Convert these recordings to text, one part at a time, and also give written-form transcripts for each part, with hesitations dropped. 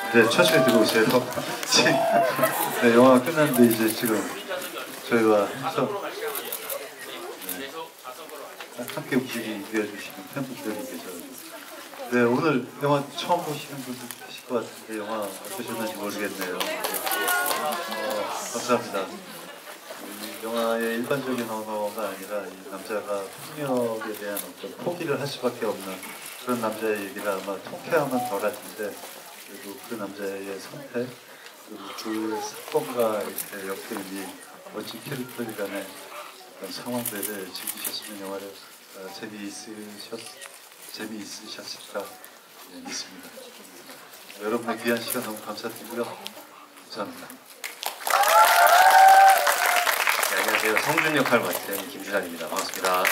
네, 천천히 들어오세요. 네, 영화가 끝났는데 이제 지금 저희와 함께 움직이게 해주시는 팬분들이 계셔가지고 네, 오늘 영화 처음 보시는 분들 계실 것 같은데 영화 어떠셨는지 모르겠네요. 네. 감사합니다. 이 영화의 일반적인 언어가 아니라 이 남자가 폭력에 대한 어떤 포기를 할 수밖에 없는 그런 남자의 얘기를 아마 통쾌하면 덜할 텐데 그리고 그 남자의 선택 그리고 그 사건과 이렇게 엮여있는 멋진 캐릭터들간의 그런 상황들을 즐기셨으면 영화를 재미있으셨을까 믿습니다. 여러분의 귀한 시간 너무 감사드리고요. 감사합니다. 네, 안녕하세요. 성준 역할 맡은 김준환입니다. 반갑습니다.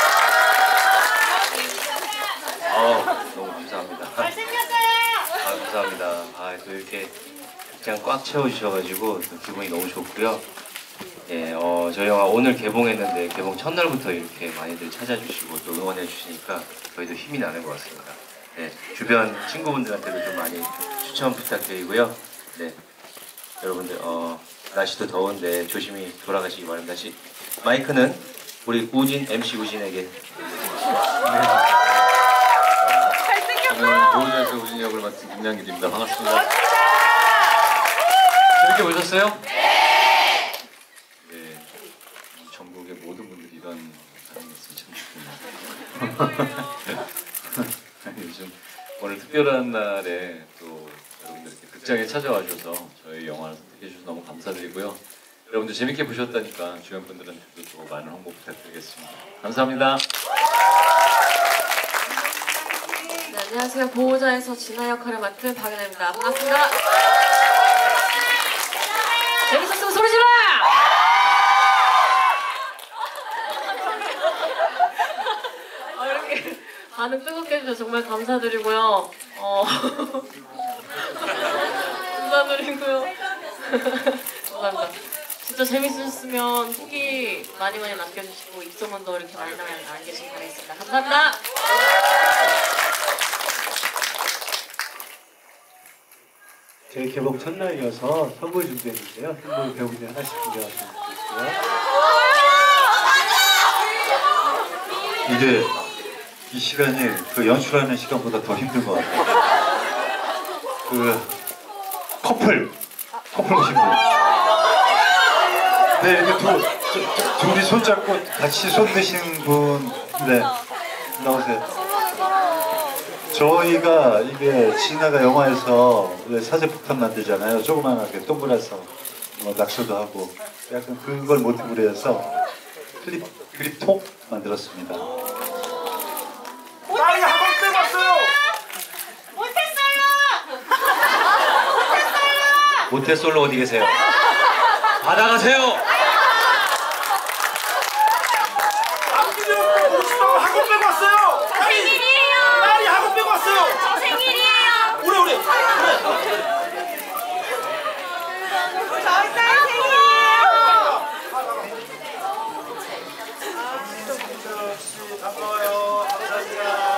너무 감사합니다. 잘생겼어요! 감사합니다. 또 이렇게 그냥 꽉 채워주셔가지고 기분이 너무 좋고요. 예, 저희 영화 오늘 개봉했는데 개봉 첫날부터 이렇게 많이들 찾아주시고 또 응원해주시니까 저희도 힘이 나는 것 같습니다. 네, 주변 친구분들한테도 좀 많이 추천 부탁드리고요. 네, 여러분들 날씨도 더운데 조심히 돌아가시기 바랍니다. 마이크는 우리 우진, MC 우진에게. 잘생겼어요! 보호자에서 우진 역을 맡은 김양길입니다. 반갑습니다. 재밌게 보셨어요? 네! 네, 전국의 모든 분들이 이런 반응이었으면 참 좋겠네요. 요즘 오늘 특별한 날에 또 여러분들 이렇게 극장에 찾아와 주셔서 저희 영화를 선택해 주셔서 너무 감사드리고요. 여러분들 재밌게 보셨다니까 주변 분들한테도 또 많은 홍보 부탁드리겠습니다. 감사합니다. 네, 안녕하세요. 보호자에서 진아 역할을 맡은 박연아입니다. 반갑습니다. 재밌었으면 소리 질러! 이렇게 반응 뜨겁게 해주셔서 정말 감사드리고요. 감사드리고요. 감사합니다. 진짜 재밌으셨으면 후기 많이 남겨주시고 입소문도 이렇게 많이 남겨주시기 바라겠습니다. 감사합니다. 저희 개봉 첫날이어서 선물 준비했는데요. 선물 배우분들 하나씩 준비하시면 좋겠고요. 이게 이 시간이 그 연출하는 시간보다 더 힘든 것 같아요. 그 커플 오신 분. 네, 이렇게 둘이 손잡고 같이 손 드시는 분, 네, 나오세요. 저희가 이게 진아가 영화에서 사제폭탄 만들잖아요. 조그만하게 동그라서 낙서도 하고 약간 그걸 모티브로 해서 그립톡 만들었습니다. 빨리 한번 빼고 왔어요! 모태솔로 어디 계세요? 받아가세요! 앞뒤로 오고 싶다고 학원 빼고 왔어요! 생일이에요! 빨리 학원 빼고 왔어요! 저 생일이에요! 우리! 저희 딸 생일이에요! 반가워요. 감사합니다.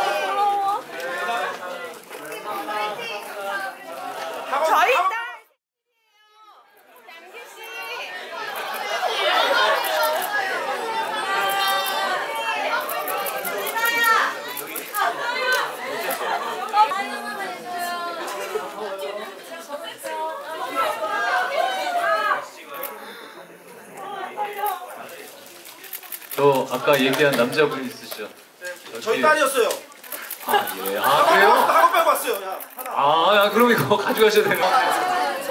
저희 딸! 저 아까 얘기한 남자분 있으시죠? 저희 딸이었어요. 예. 그래요? 학원 빼고 왔어요. 야, 하나. 그럼 이거 가져가셔야 되는 거 같아요.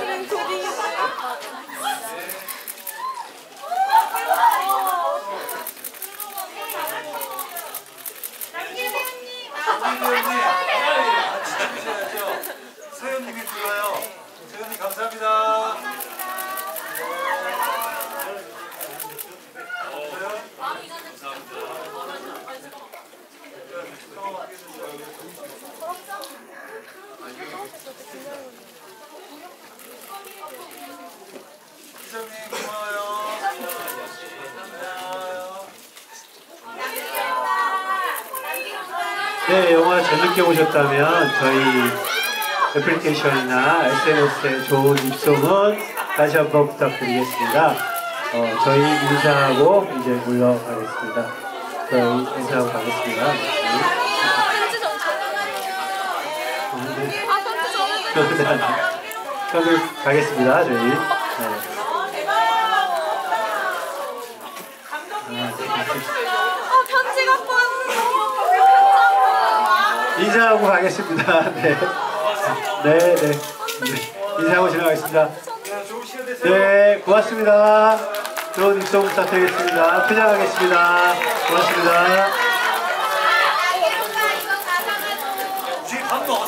세연님이 불러요. 세연님 감사합니다. 기자님 고마워요. 네, 영화 재밌게 보셨다면 저희 애플리케이션이나 SNS에 좋은 입소문 다시 한번 부탁드리겠습니다. 저희 인사하고 이제 물러가겠습니다. 저희 인사하고 가겠습니다. 편지 좀 편지 가겠습니다. 저희. 네. 편지 갖고 왔는데 인사하고 가겠습니다. 네. 네, 네. 인사하고 지나가겠습니다. 네, 고맙습니다. 좋은 입소 부탁드리겠습니다. 퇴장하겠습니다. 고맙습니다. 주희 밥 먹어.